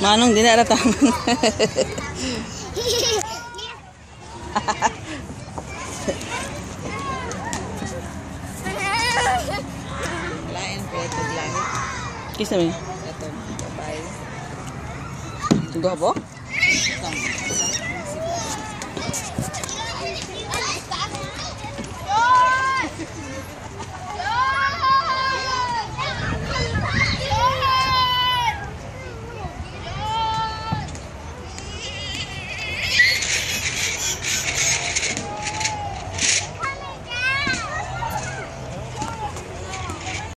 Manong di na ratang. Lain po ito langit. Kisa mi. Ito, babae. Tunggu apa?